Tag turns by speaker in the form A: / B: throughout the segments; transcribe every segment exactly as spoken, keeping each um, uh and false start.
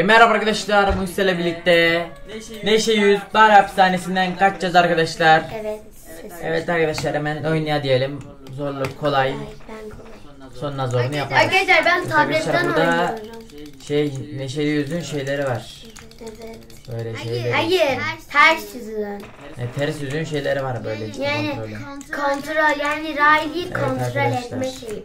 A: Merhaba arkadaşlar, Muhsin'le birlikte Neşe yüz Bar Hapishanesi'nden kaçacağız arkadaşlar.
B: Evet.
A: Evet arkadaşlar, hemen oynaya diyelim. Zorluk kolay. Sonuna zorunu yaparız.
B: Arkadaşlar ben tabletten
A: burada
B: oynuyorum.
A: şey Neşe yüzün şeyleri var.
B: Evet.
A: Böyle şeyleri.
B: Hayır. Ters yüzün.
A: E, ters yüzün şeyleri var böyle işte,
B: Yani
A: kontrolü.
B: kontrol, yani Riley'i
A: Evet
B: kontrol
A: arkadaşlar.
B: etme şeyi.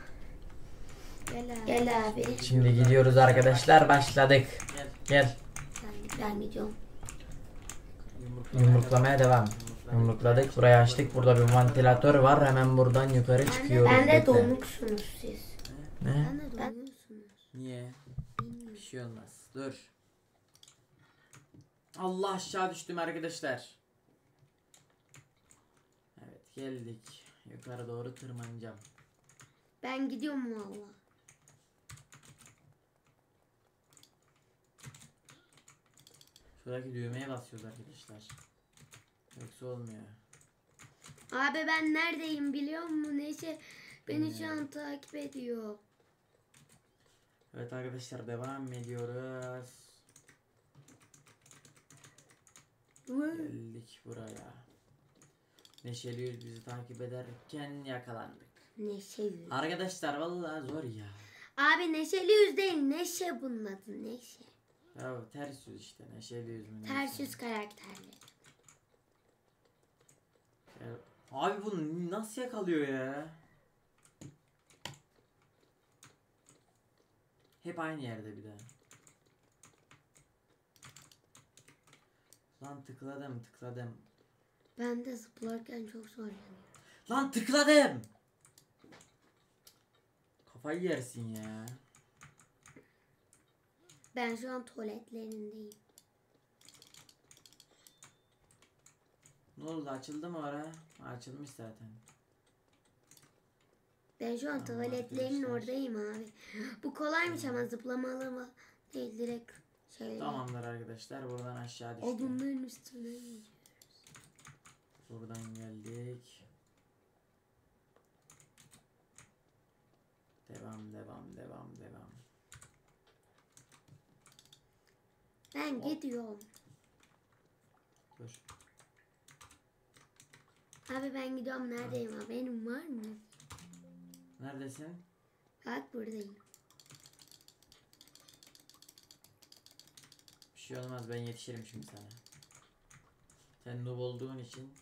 B: Gel abi.
A: Şimdi gidiyoruz arkadaşlar, başladık. Gel.
B: Ben gidiyorum.
A: Yumruklamaya devam. Yumrukladık, burayı açtık. Burada bir ventilatör var. Hemen buradan yukarı çıkıyoruz.
B: Ben de
A: Bekle.
B: donuksunuz siz.
A: Ne?
B: Ben
A: Niye? Bir şey olmaz. Dur. Allah, aşağı düştüm arkadaşlar. Evet, geldik. Yukarı doğru tırmanacağım.
B: Ben gidiyorum valla.
A: Şuradaki düğmeye basıyoruz arkadaşlar. Yoksa olmuyor.
B: Abi ben neredeyim biliyor musun? Neyse beni şu an takip ediyor.
A: Evet arkadaşlar, devam ediyoruz. Geldik buraya. Neşeli Yüz bizi takip ederken yakalandık.
B: Neşe yüz.
A: Arkadaşlar vallahi zor ya.
B: Abi Neşeli Yüz değil, Neşe bunun adı, Neşe.
A: Ya ters yüz işte, Neşeli Yüz mü?
B: Ters yüz karakterli.
A: Ya, abi bu nasıl yakalıyor ya? Hep aynı yerde bir daha. Lan tıkladım tıkladım.
B: Ben de zıplarken çok zorlanıyorum.
A: Lan tıkladım. Kafayı yersin ya.
B: Ben şu an tuvaletlerindeyim.
A: Ne oldu, açıldı mı ara? Açılmış zaten.
B: Ben şu an
A: Allah
B: tuvaletlerin
A: arkadaşlar.
B: oradayım abi. Bu kolaymış ama zıplamalı mı? Değil, direkt şey.
A: Tamamdır arkadaşlar, buradan aşağı düştük.
B: Odunların üstüne gidiyoruz.
A: Buradan geldik. Devam devam devam devam.
B: Ben
A: Hop.
B: gidiyorum.
A: Dur.
B: Abi ben gidiyorum, neredeyim abi? Benim var mı?
A: Neredesin?
B: Bak buradayım.
A: Bir şey olmaz, ben yetişirim şimdi sana. Sen noob olduğun için.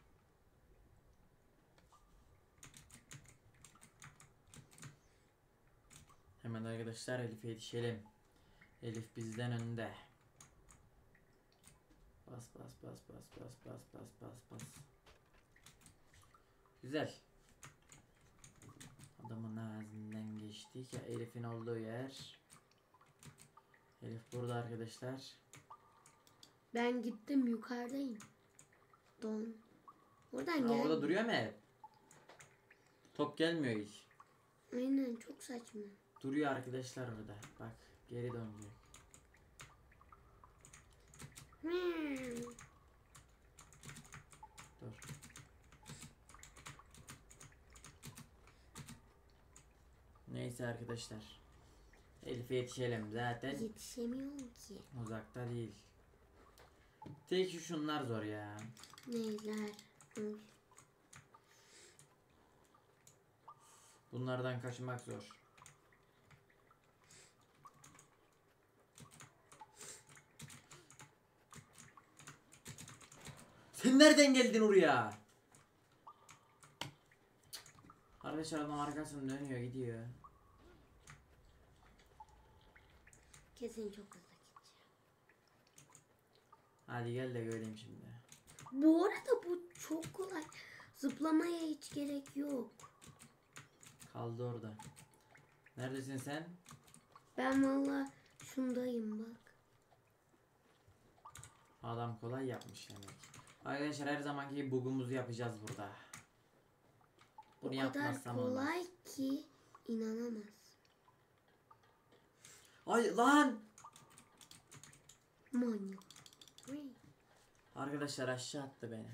A: Hemen arkadaşlar Elif'e yetişelim. Elif bizden önde. Bas bas bas bas bas bas bas bas bas. Güzel. Adamın ağzından geçtik ya, Elif'in olduğu yer. Elif burada arkadaşlar.
B: Ben gittim, yukarıdayım. Don. Oradan
A: Ama
B: gel.
A: orada duruyor mu hep? Top gelmiyor hiç.
B: Aynen, çok saçma.
A: Duruyor arkadaşlar orada. Bak, geri dönüyor.
B: Hmm.
A: Dur. Neyse arkadaşlar. Elif'e yetişelim zaten.
B: Yetişemiyorum ki.
A: Uzakta değil. Tek şu şunlar zor ya.
B: Neyler? Hı.
A: Bunlardan kaçmak zor. Sen nereden geldin oraya? Arkadaşlar adam arkasını dönüyor gidiyor.
B: Kesin çok hızlı gideceğim.
A: Hadi gel de göreyim şimdi.
B: Bu arada bu çok kolay. Zıplamaya hiç gerek yok.
A: Kaldı orada. Neredesin sen?
B: Ben valla şundayım bak.
A: Adam kolay yapmış demek. Arkadaşlar her zamanki bugumuzu yapacağız burada. Bunu
B: O kadar
A: yapmazsam
B: kolay
A: olmaz.
B: ki inanamaz.
A: Ay lan!
B: Manyak.
A: Arkadaşlar aşağı attı beni.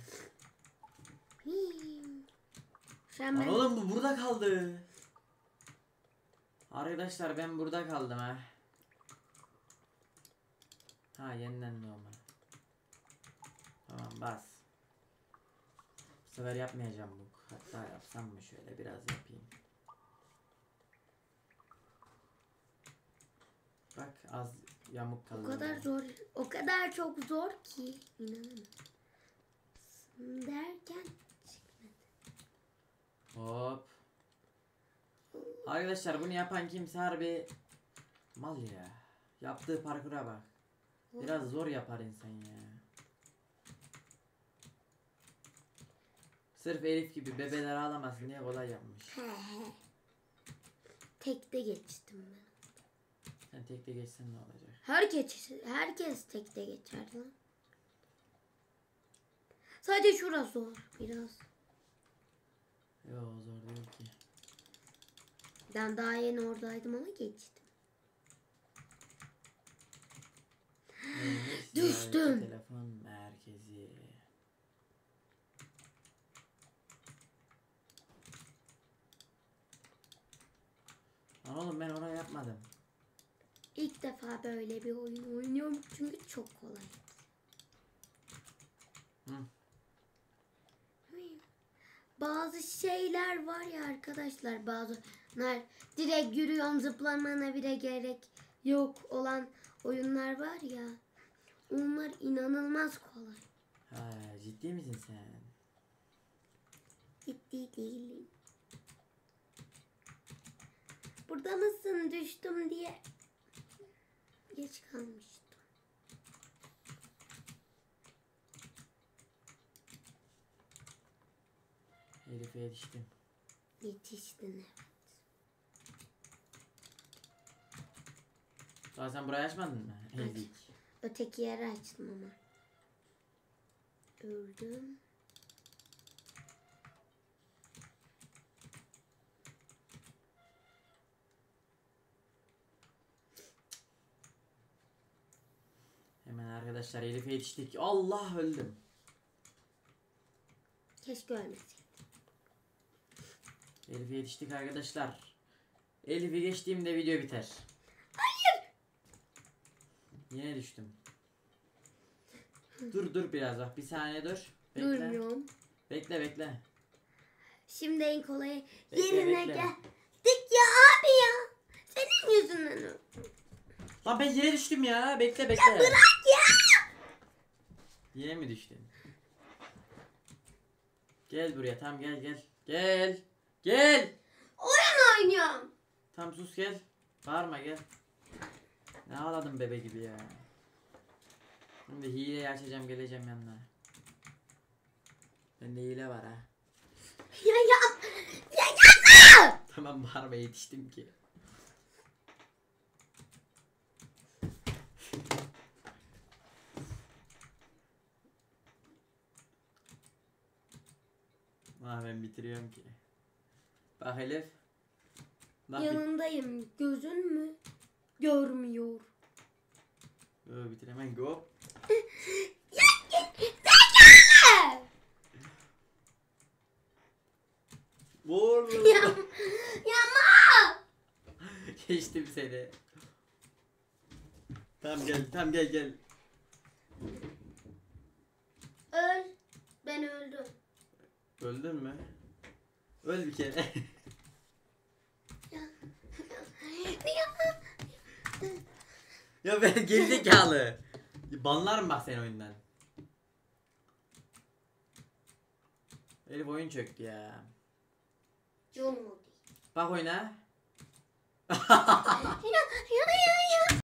B: Sen
A: Lan
B: ben...
A: oğlum bu burada kaldı. Arkadaşlar ben burada kaldım ha. Ha yeniden doğma. Tamam bas. Bu sefer yapmayacağım bu. Hatta yapsam mı şöyle biraz yapayım. Bak az yamuk kaldı.
B: O kadar zor, o kadar çok zor ki inanamıyorum. Derken çıkmadı.
A: Hop. Arkadaşlar bunu yapan kimse harbi mal ya. Yaptığı parkura bak. Biraz zor yapar insan ya. Sırf Elif gibi bebeler ağlamasın diye kolay yapmış.
B: He he. Tekte geçtim ben.
A: Sen tekte geçsen ne olacak?
B: Herkes, herkes tekte geçer lan. Sadece şurası zor biraz.
A: Yo zor değil ki.
B: Ben daha yeni oradaydım ama geçtim.
A: Neymiş?
B: Düştüm.
A: Ziyaretçi telefon merkezi. Lan oğlum ben oraya yapmadım.
B: İlk defa böyle bir oyun oynuyorum çünkü çok kolay.
A: Hı.
B: Bazı şeyler var ya arkadaşlar, bazılar direkt yürüyorum, zıplamana bile gerek yok olan oyunlar var ya, onlar inanılmaz kolay.
A: Ha ciddi misin sen?
B: Ciddi değilim. Burada mısın düştüm diye geç kalmıştım.
A: Elif'e yetiştim.
B: Yetiştin evet.
A: Daha sen burayı açmadın mı?
B: Evet.
A: Ezik.
B: Öteki yeri açtım ama. Öldüm.
A: Hemen arkadaşlar Elif'e yetiştik. Allah öldüm.
B: Keşke ölmeseydim.
A: Elif'e yetiştik arkadaşlar. Elif'i geçtiğimde video biter.
B: Hayır.
A: Yine düştüm. Dur dur biraz bak bir saniye dur. Bekle.
B: Durmuyorum.
A: Bekle bekle.
B: Şimdi en kolayı
A: Bekle,
B: yerine
A: bekle.
B: geldik ya abi ya. Senin yüzünden öldüm.
A: Lan ben yine düştüm ya. Bekle bekle.
B: Ya bırak ya.
A: Yine mi düştün? Gel buraya tam gel gel. Gel. Gel.
B: Oyun oynuyorum.
A: Tam sus gel. Bağırma gel. Ne ağladın bebe gibi ya. Şimdi hileyi açacağım geleceğim yanına. Bende hile var ha.
B: Ya ya. Ya ya.
A: Tamam bağırma yetiştim ki. Aa, ben bitiriyorum ki. Bak Elif. Bak bit-
B: Yanındayım. Gözün mü? Görmüyor.
A: Yo, bitiremem go.
B: Ya git. Zekalı.
A: Vur.
B: Ya. Yama.
A: Geçtim seni. Tamam gel, tamam gel gel.
B: Öl. Ben öldüm.
A: Öldün mü? Öl bir kere.
B: Ya. Ya.
A: Ya ben gerizekalı. Banlarım bak seni oyundan. Elif oyun çöktü ya.
B: Canım o değil.
A: Bak oyuna.
B: Ya ya ya ya.